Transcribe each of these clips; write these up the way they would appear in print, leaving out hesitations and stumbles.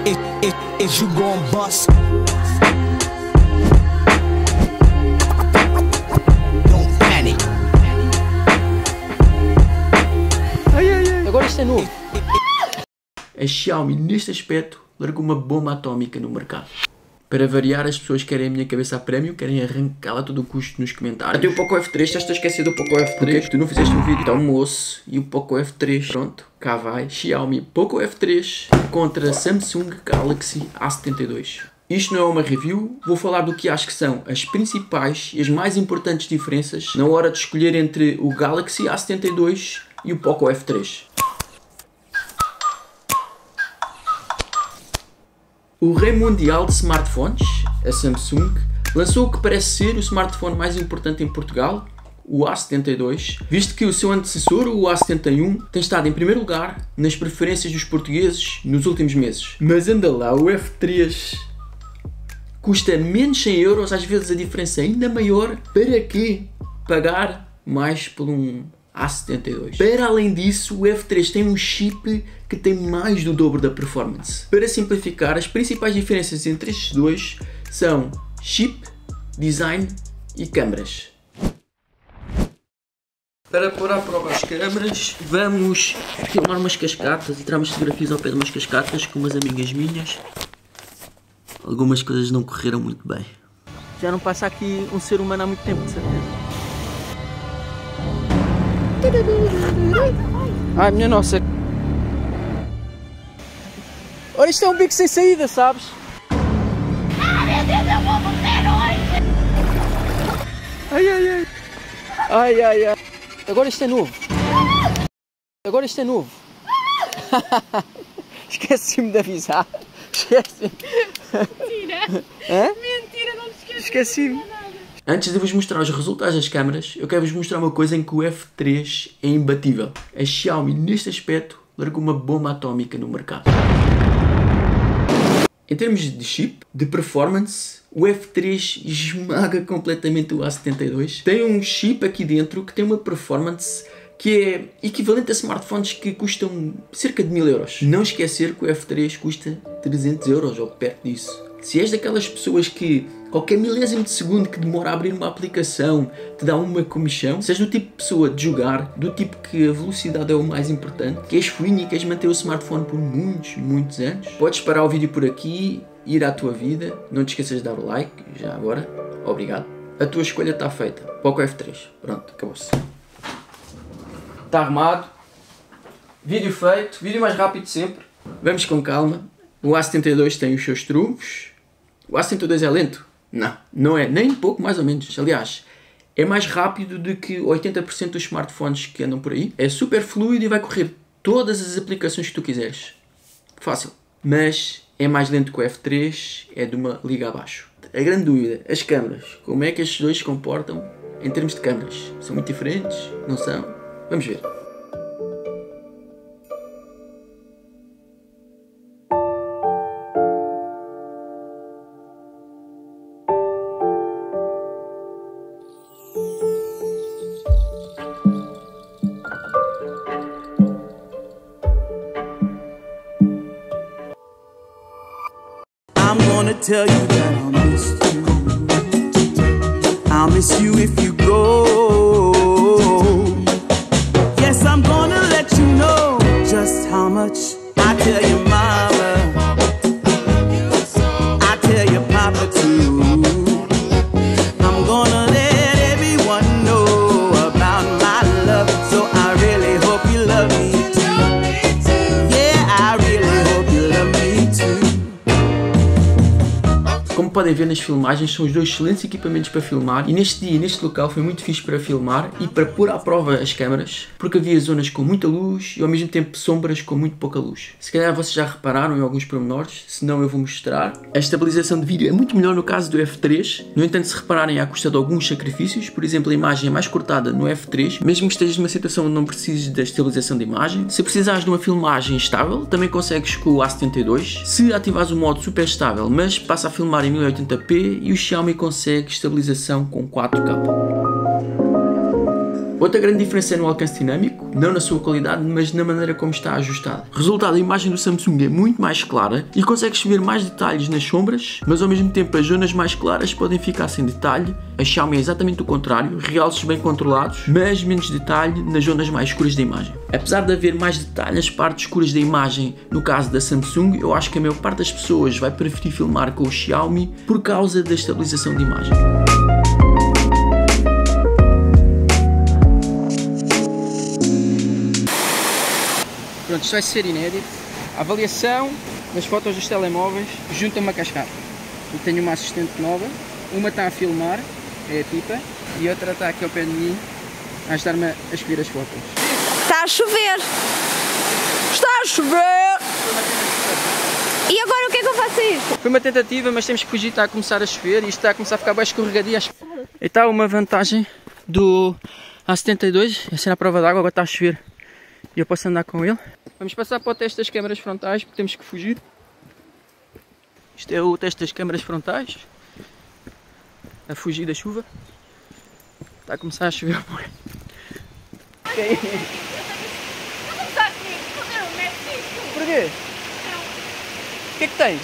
Is you gon' bust? Don't panic. Agora isto é novo. A Xiaomi, neste aspecto, largou uma bomba atómica no mercado. Para variar, as pessoas querem a minha cabeça a prémio, querem arrancá-la a todo o custo nos comentários. Até o Poco F3, estás a esquecer do Poco F3? Porquê que tu não fizeste um vídeo? Então, moço, e o Poco F3, pronto, cá vai. Xiaomi Poco F3 contra Samsung Galaxy A72. Isto não é uma review, vou falar do que acho que são as principais e as mais importantes diferenças na hora de escolher entre o Galaxy A72 e o Poco F3. O rei mundial de smartphones, a Samsung, lançou o que parece ser o smartphone mais importante em Portugal, o A72, visto que o seu antecessor, o A71, tem estado em primeiro lugar nas preferências dos portugueses nos últimos meses. Mas anda lá, o F3 custa menos 100 euros, às vezes a diferença é ainda maior. Para quê pagar mais por um A72? Para além disso, o F3 tem um chip que tem mais do dobro da performance. Para simplificar, as principais diferenças entre estes dois são chip, design e câmaras. Para pôr à prova as câmaras, vamos filmar umas cascatas e tirarmos fotografias ao pé de umas cascatas com umas amigas minhas. Algumas coisas não correram muito bem. Já não passa aqui um ser humano há muito tempo, de certeza. Ai, minha nossa. Olha, isto é um bico sem saída, sabes? Ah, meu Deus, eu vou morrer hoje! Ai, ai, ai. Ai, ai, ai. Agora isto é novo. Agora isto é novo. Esqueci-me de avisar. Esqueci-me. Mentira! Hã? Mentira, não te esqueci. Esqueci-me. Antes de vos mostrar os resultados das câmaras, eu quero vos mostrar uma coisa em que o F3 é imbatível. A Xiaomi, neste aspecto, largou uma bomba atómica no mercado. Em termos de chip, de performance, o F3 esmaga completamente o A72. Tem um chip aqui dentro que tem uma performance que é equivalente a smartphones que custam cerca de 1000 euros. Não esquecer que o F3 custa 300 euros ou perto disso. Se és daquelas pessoas que qualquer milésimo de segundo que demora a abrir uma aplicação te dá uma comichão, se és do tipo de pessoa de jogar, do tipo que a velocidade é o mais importante, que és fuinho e queres manter o smartphone por muitos anos, podes parar o vídeo por aqui, ir à tua vida, não te esqueças de dar o like, já agora, obrigado. A tua escolha está feita, Poco F3, pronto, acabou-se. Está arrumado, vídeo feito, vídeo mais rápido sempre, vamos com calma. O A72 tem os seus trunfos. O A72 é lento? Não, não é, nem pouco mais ou menos. Aliás, é mais rápido do que 80% dos smartphones que andam por aí. É super fluido e vai correr todas as aplicações que tu quiseres. Fácil. Mas é mais lento que o F3, é de uma liga abaixo. A grande dúvida, as câmaras. Como é que estes dois se comportam em termos de câmaras? São muito diferentes? Não são? Vamos ver. I'm gonna tell you that I'll miss you. I'll miss you if you go. Yes, I'm gonna let you know just how much I tell your mama. I tell your papa too. I'm gonna let everyone know about my love. So I really hope you love me too. Yeah, I really hope you love me too. Como podem ver nas filmagens, são os dois excelentes equipamentos para filmar e neste dia, neste local, foi muito fixe para filmar e para pôr à prova as câmaras, porque havia zonas com muita luz e ao mesmo tempo sombras com muito pouca luz. Se calhar vocês já repararam em alguns pormenores, se não eu vou mostrar. A estabilização de vídeo é muito melhor no caso do F3, no entanto, se repararem, há custa de alguns sacrifícios. Por exemplo, a imagem é mais cortada no F3, mesmo que estejas numa situação onde não precises da estabilização de imagem. Se precisares de uma filmagem estável, também consegues com o A72, se ativares o modo super estável, mas passa a filmar em 1080p e o Xiaomi consegue estabilização com 4K. Outra grande diferença é no alcance dinâmico, não na sua qualidade, mas na maneira como está ajustada. Resultado, a imagem do Samsung é muito mais clara e consegues ver mais detalhes nas sombras, mas ao mesmo tempo as zonas mais claras podem ficar sem detalhe. A Xiaomi é exatamente o contrário, realces bem controlados, mas menos detalhe nas zonas mais escuras da imagem. Apesar de haver mais detalhe nas partes escuras da imagem, no caso da Samsung, eu acho que a maior parte das pessoas vai preferir filmar com o Xiaomi por causa da estabilização de imagem. Pronto, isto vai ser inédito. A avaliação das fotos dos telemóveis junto a uma cascata. E tenho uma assistente nova, uma está a filmar, é a Pipa, e outra está aqui ao pé de mim a ajudar-me a escolher as fotos. Está a chover! Está a chover! E agora o que é que eu faço a isto? Foi uma tentativa, mas temos que fugir, está a começar a chover e isto está a começar a ficar bem escorregadio. E está uma vantagem do A72, é ser a prova d'água, agora está a chover e eu posso andar com ele. Vamos passar para o teste das câmaras frontais porque temos que fugir. Isto é o teste das câmaras frontais, a fugir da chuva. Está a começar a chover. Okay. Porquê? O que é que tem?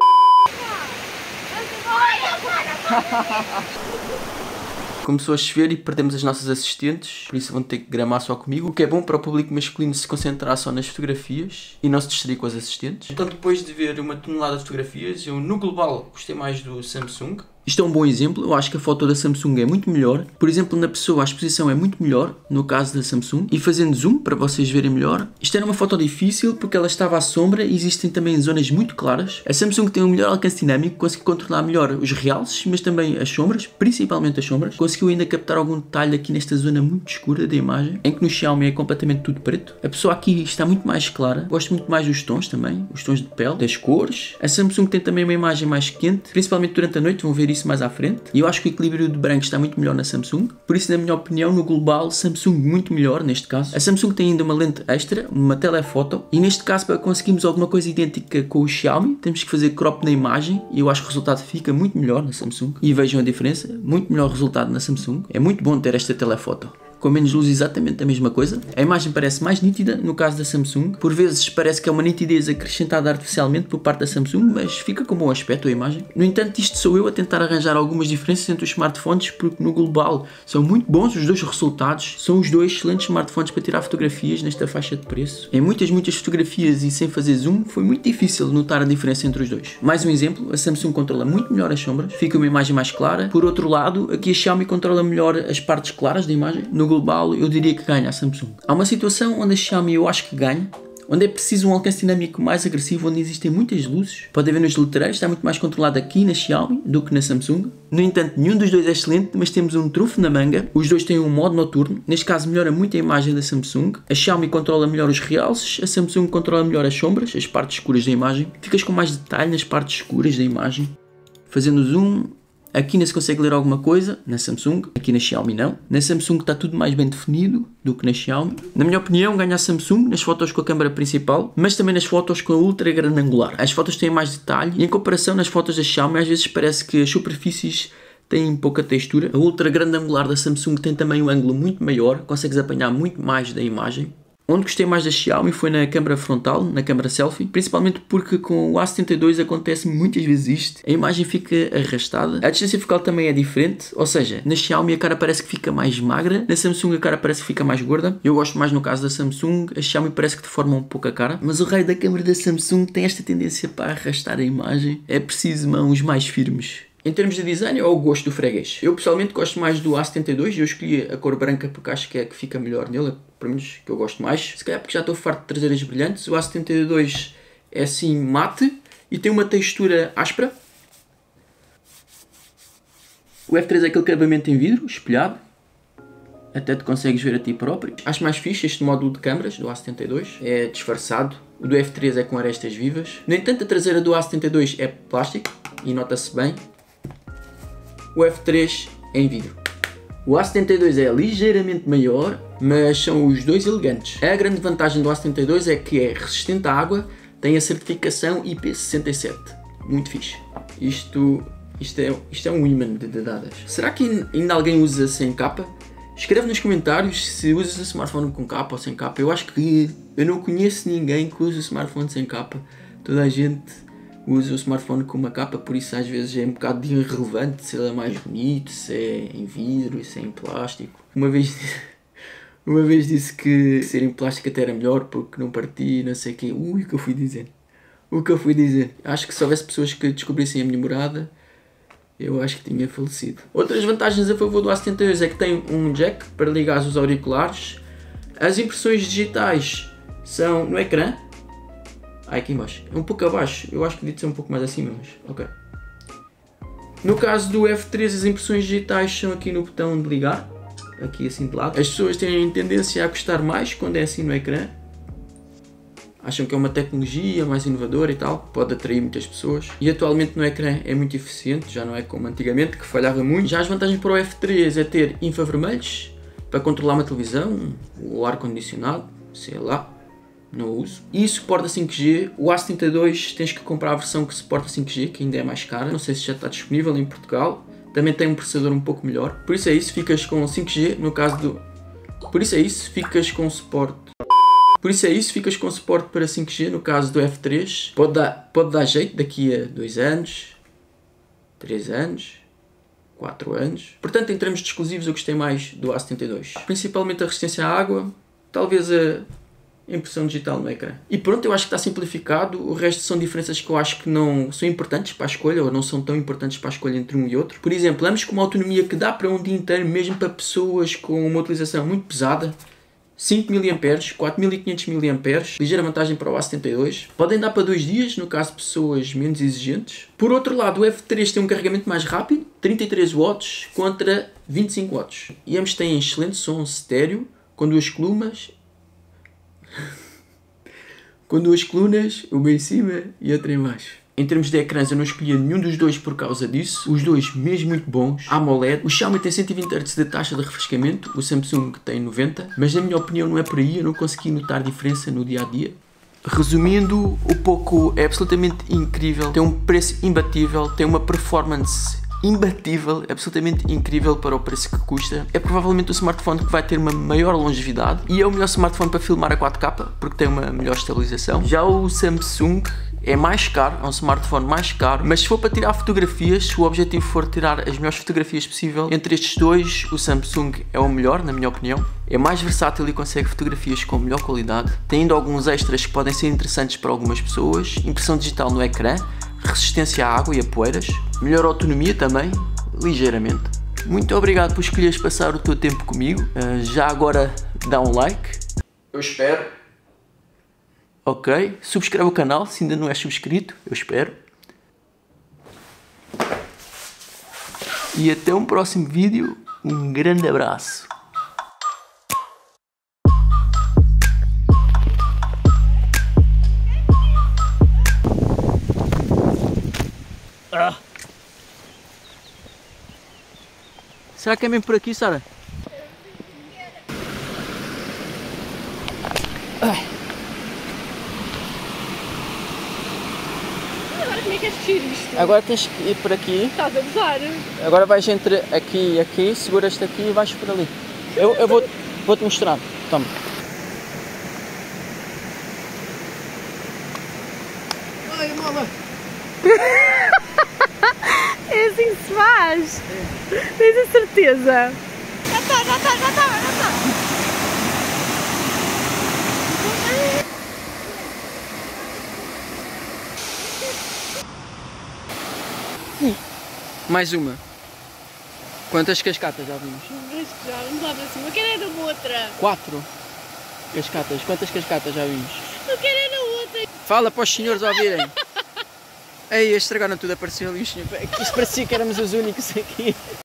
Começou a chover e perdemos as nossas assistentes, por isso vão ter que gramar só comigo, o que é bom para o público masculino se concentrar só nas fotografias e não se distrair com as assistentes. Então, depois de ver uma tonelada de fotografias, eu no global gostei mais do Samsung. Isto é um bom exemplo, eu acho que a foto da Samsung é muito melhor. Por exemplo, na pessoa a exposição é muito melhor, no caso da Samsung. E fazendo zoom, para vocês verem melhor. Isto era uma foto difícil porque ela estava à sombra e existem também zonas muito claras. A Samsung tem um melhor alcance dinâmico, conseguiu controlar melhor os realces, mas também as sombras, principalmente as sombras. Conseguiu ainda captar algum detalhe aqui nesta zona muito escura da imagem, em que no Xiaomi é completamente tudo preto. A pessoa aqui está muito mais clara, gosto muito mais dos tons também, os tons de pele, das cores. A Samsung tem também uma imagem mais quente, principalmente durante a noite, vão ver isso mais à frente. E eu acho que o equilíbrio de branco está muito melhor na Samsung, por isso na minha opinião no global Samsung muito melhor neste caso. A Samsung tem ainda uma lente extra, uma telefoto, e neste caso para conseguirmos alguma coisa idêntica com o Xiaomi temos que fazer crop na imagem e eu acho que o resultado fica muito melhor na Samsung. E vejam a diferença, muito melhor resultado na Samsung. É muito bom ter esta telefoto. Com menos luz exatamente a mesma coisa. A imagem parece mais nítida no caso da Samsung. Por vezes parece que é uma nitidez acrescentada artificialmente por parte da Samsung, mas fica com bom aspecto a imagem. No entanto, isto sou eu a tentar arranjar algumas diferenças entre os smartphones, porque no global são muito bons os dois resultados. São os dois excelentes smartphones para tirar fotografias nesta faixa de preço. Em muitas fotografias e sem fazer zoom, foi muito difícil notar a diferença entre os dois. Mais um exemplo, a Samsung controla muito melhor as sombras, fica uma imagem mais clara. Por outro lado, aqui a Xiaomi controla melhor as partes claras da imagem. No global, eu diria que ganha a Samsung. Há uma situação onde a Xiaomi eu acho que ganha, onde é preciso um alcance dinâmico mais agressivo, onde existem muitas luzes. Pode haver nos laterais, está muito mais controlado aqui na Xiaomi do que na Samsung. No entanto, nenhum dos dois é excelente, mas temos um trunfo na manga. Os dois têm um modo noturno, neste caso melhora muito a imagem da Samsung. A Xiaomi controla melhor os realces, a Samsung controla melhor as sombras, as partes escuras da imagem. Ficas com mais detalhe nas partes escuras da imagem. Fazendo zoom, aqui não se consegue ler alguma coisa, na Samsung, aqui na Xiaomi não. Na Samsung está tudo mais bem definido do que na Xiaomi. Na minha opinião, ganha a Samsung nas fotos com a câmera principal, mas também nas fotos com a ultra grande angular. As fotos têm mais detalhe e em comparação nas fotos da Xiaomi, às vezes parece que as superfícies têm pouca textura. A ultra grande angular da Samsung tem também um ângulo muito maior, consegues apanhar muito mais da imagem. Onde gostei mais da Xiaomi foi na câmera frontal, na câmera selfie, principalmente porque com o A72 acontece muitas vezes isto, a imagem fica arrastada, a distância focal também é diferente, ou seja, na Xiaomi a cara parece que fica mais magra, na Samsung a cara parece que fica mais gorda. Eu gosto mais no caso da Samsung, a Xiaomi parece que deforma um pouco a cara, mas o raio da câmera da Samsung tem esta tendência para arrastar a imagem, é preciso mãos mais firmes. Em termos de design, é o gosto do freguês. Eu pessoalmente gosto mais do A72 e eu escolhi a cor branca porque acho que é que fica melhor nele, pelo menos que eu gosto mais. Se calhar porque já estou farto de traseiras brilhantes. O A72 é assim mate e tem uma textura áspera. O F3 é aquele acabamento em vidro, espelhado. Até te consegues ver a ti próprio. Acho mais fixe este módulo de câmaras do A72. É disfarçado. O do F3 é com arestas vivas. No entanto, a traseira do A72 é plástico e nota-se bem. O F3 é em vidro. O A72 é ligeiramente maior, mas são os dois elegantes. A grande vantagem do A72 é que é resistente à água, tem a certificação IP67. Muito fixe. Isto é um imã de dadas. Será que ainda alguém usa sem capa? Escreve nos comentários se usas o smartphone com capa ou sem capa. Eu acho que eu não conheço ninguém que use o smartphone sem capa. Toda a gente usa o smartphone com uma capa, por isso às vezes é um bocado irrelevante se ele é mais bonito, se é em vidro, se é em plástico. Uma vez disse que ser em plástico até era melhor porque não partia, não sei o quê. O que eu fui dizer? Acho que se houvesse pessoas que descobrissem a minha morada, eu acho que tinha falecido. Outras vantagens a favor do A72 é que tem um jack para ligar os auriculares. As impressões digitais são no ecrã. Aqui embaixo. É um pouco abaixo. Eu acho que devia ser um pouco mais acima, mas ok. No caso do F3, as impressões digitais são aqui no botão de ligar. Aqui assim de lado. As pessoas têm tendência a gostar mais quando é assim no ecrã. Acham que é uma tecnologia mais inovadora e tal, pode atrair muitas pessoas. E atualmente no ecrã é muito eficiente, já não é como antigamente, que falhava muito. Já as vantagens para o F3 é ter infravermelhos, para controlar uma televisão, o ar-condicionado, sei lá, não uso. E suporta 5G, o A72 tens que comprar a versão que suporta 5G, que ainda é mais cara, não sei se já está disponível em Portugal. Também tem um processador um pouco melhor. Por isso é isso, ficas com 5G, no caso do... Por isso é isso, ficas com suporte para 5G no caso do F3. Pode dar jeito daqui a 2 anos, 3 anos, 4 anos. Portanto, em termos de exclusivos, eu gostei mais do A72. Principalmente a resistência à água, talvez a impressão digital no ecrã. E pronto, eu acho que está simplificado. O resto são diferenças que eu acho que não são importantes para a escolha, ou não são tão importantes para a escolha entre um e outro. Por exemplo, ambos com uma autonomia que dá para um dia inteiro, mesmo para pessoas com uma utilização muito pesada. 5 mAh, 4500 mAh, ligeira vantagem para o A72. Podem dar para 2 dias, no caso de pessoas menos exigentes. Por outro lado, o F3 tem um carregamento mais rápido, 33 watts contra 25 watts. E ambos têm excelente som estéreo, com duas colunas, uma em cima e outra em baixo. Em termos de ecrãs, eu não escolhi nenhum dos dois por causa disso. Os dois mesmo muito bons. AMOLED. O Xiaomi tem 120 Hz de taxa de refrescamento. O Samsung tem 90. Mas na minha opinião não é por aí. Eu não consegui notar diferença no dia a dia. Resumindo, o Poco é absolutamente incrível. Tem um preço imbatível. Tem uma performance imbatível, absolutamente incrível para o preço que custa. É provavelmente o smartphone que vai ter uma maior longevidade. E é o melhor smartphone para filmar a 4K, porque tem uma melhor estabilização. Já o Samsung é mais caro, é um smartphone mais caro, mas se for para tirar fotografias, se o objetivo for tirar as melhores fotografias possível, entre estes dois, o Samsung é o melhor, na minha opinião. É mais versátil e consegue fotografias com melhor qualidade. Tem ainda alguns extras que podem ser interessantes para algumas pessoas. Impressão digital no ecrã, resistência à água e a poeiras, melhor autonomia também, ligeiramente. Muito obrigado por escolheres passar o teu tempo comigo. Já agora dá um like. Eu espero. Ok, subscreve o canal se ainda não és subscrito, eu espero. E até um próximo vídeo, um grande abraço. Será que é mesmo por aqui, Sara? Como é que és vestir isto? Agora tens que ir por aqui. Estás a gozar? Agora vais entre aqui e aqui, seguras-te aqui e vais por ali. Eu vou-te mostrar. Toma. Ai, mama! É assim que se faz. Tens a certeza? Já está. Mais uma. Quantas cascatas já vimos? Já, vamos lá para cima. Eu quero era outra. 4 cascatas. Quantas cascatas já vimos? Eu quero era outra. Fala para os senhores ouvirem. Ei, estragaram tudo, apareceu ali os senhores. Isto parecia que éramos os únicos aqui.